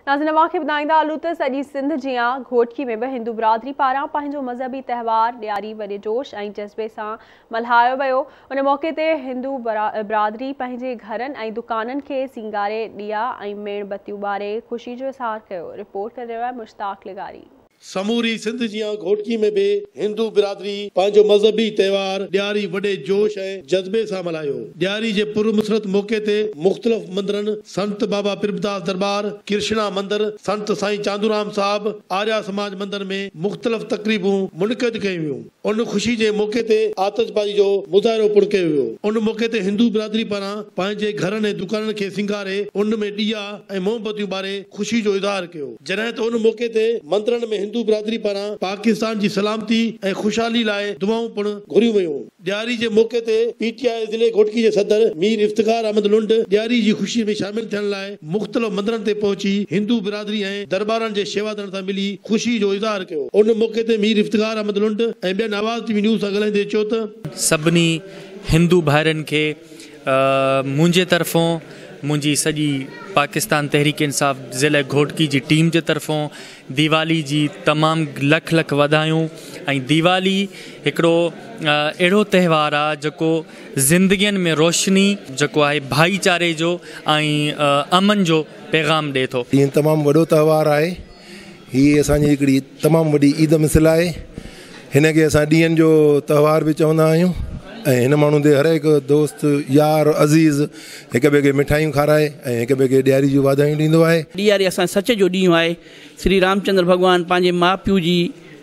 नाज़रीन वाक़े ॿुधाईंदा हलूं त सॼी सिंध जियां घोटकी में बि हिंदू बिरादरी पारां पंहिंजो मज़हबी त्योहार ॾियारी वॾे जोश ऐं जज़्बे सां मल्हायो वियो। उन मौक़े ते हिंदू बिरादरी पंहिंजे घरनि ऐं दुकाननि खे सींगारे ॾिया ऐं मेणबतियूं ॿारे ख़ुशी जो इज़हार कयो। रिपोर्ट करे रहियो आहे मुश्ताक लिगारी। समूरी सिंध जियां घोटकी में भी हिंदू बिरादरी पंहिंजो मज़हबी त्योहार ॾियारी वॾे जोश ऐं जज़्बे सां मल्हायो। ॾियारी जे पुरमुसरत मौक़े ते मुख़्तलिफ़ मंदिरनि संत बाबा पिरबदास दरबार, कृष्णा मंदिर, संत साईं चांदूराम साहब, आर्या समाज मंदिर में मुख़्तलिफ़ तकरीबूं मुनक़िद कयूं वियूं। उन ख़ुशी जे मौक़े ते आतिशबाज़ी जो मुज़ाहिरो पिणु कयो वियो। उन मौक़े ते हिंदू बिरादरी पारां पंहिंजे घरनि ऐं दुकाननि खे सिंगारे उन में ॾिया ऐं मोमबतियूं ॿारे ख़ुशी जो इज़हार कयो। जॾहिं त उन मौक़े ते मंदिरनि में हिंदू बिरादरी पारां पाकिस्तान जी सलामती ऐं खुशहाली लाइ दुआऊं पिणु घुरियूं वयूं। ॾियारी जे मौक़े ते पीटीआई ज़िले घोटकी जे सदर मीर इफ्तिखार अहमद लुंड ॾियारी जी ख़ुशी में शामिल थियण लाइ मुख़्तलिफ़ मंदिरनि ते पहुची हिंदू बिरादरी ऐं दरबारनि जे शेवादरनि सां मिली ख़ुशी जो इज़हार कयो। उन मौक़े ते मीर इफ्तिखार अहमद लुंड ऐं ॿियनि आवाज़ टीवी न्यूज़ सां ॻाल्हाईंदे चयो त सभिनी हिंदू भाइरनि खे मुंहिंजे तरफ़ों मुंहिंजी सॼी पाकिस्तान तहरीक इंसाफ़ ज़िले घोटकी जी टीम जे तरफ़ों दीवाली जी तमामु लख लख वाधायूं। ऐं दीवाली हिकिड़ो अहिड़ो त्योहार आहे जेको ज़िंदगियुनि में रोशनी जेको आहे भाईचारे जो ऐं अमन जो पैगाम ॾिए थो। हीअ तमामु वॾो त्योहार आहे। हीअ असांजी हिकिड़ी तमामु वॾी ईद मिसल आहे। हिन खे असां ॾींहंनि जो त्योहार बि चवंदा आहियूं। ऐं हिन माण्हू ते हर हिकु दोस्त यार अज़ीज़ हिक ॿिए खे मिठाइयूं खाराए ऐं हिक ॿिए खे ॾियारी जूं वाधायूं ॾींदो आहे। ॾियारी असां सच जो ॾींहुं आहे। श्री रामचंद्र भॻवानु पंहिंजे माउ पीउ जी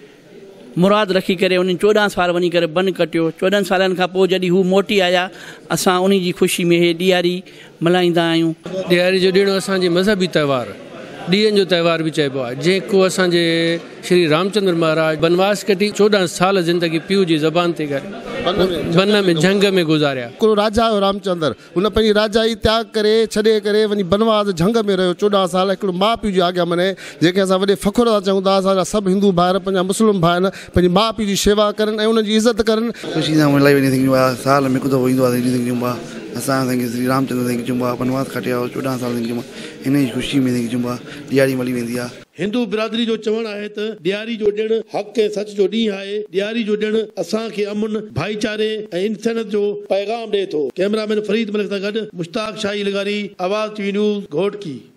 मुराद रखी करे उन्हनि 14 साल वञी करे बन कटियो। 14 सालनि खां पोइ जॾहिं हू मोटी आया असां उन जी ख़ुशी में हे ॾियारी मल्हाईंदा आहियूं। ॾियारी जो ॾिणु असांजे मज़हबी त्योहार ॾींहंनि जो त्योहार बि चइबो आहे, जेको असांजे श्री रामचंद्र महाराज बनवास कटी 14 साल ज़िंदगी पीउ जी ज़बान ते करे बन में जंग में गुज़ारिया। हिकिड़ो राजा हुयो रामचंद्र, हुन पंहिंजी राजाई त्याग करे छॾे करे वञी बनवास जंग में रहियो 14 साल। हिकिड़ो माउ पीउ जी आज्ञा मने जेके असां वॾे फ़ख़ुर सां चऊं था असांजा सभु हिंदू भाइर पंहिंजा मुस्लिम भाइर पंहिंजी माउ पीउ जी शेवा करनि ऐं उनजी इज़त करनि। ख़ुशी सां मल्हाई वेंदी थींदियूं आहे। साल में हिकु दफ़ो ईंदो आहे चइबो आहे असां श्री रामचंद्र साईं खे चइबो आहे बनवास खटिया 14 साल चइबो आहे। इन जी ख़ुशी में चइबो आहे ॾियारी मल्हाई वेंदी आहे। हिंदू बिरादरी जो चवणु आहे त ॾियारी जो ॾिणु हक़ ऐं सच जो ॾींहुं आहे। ॾियारी जो ॾिणु असांखे अमन, भाईचारे ऐं इंसानियत जो पैगाम ॾिए थो। कैमरामैन फरीद मलिक सां गॾु मुश्ताक शाही लिगारी, आवाज़ टीवी न्यूज़ घोटकी।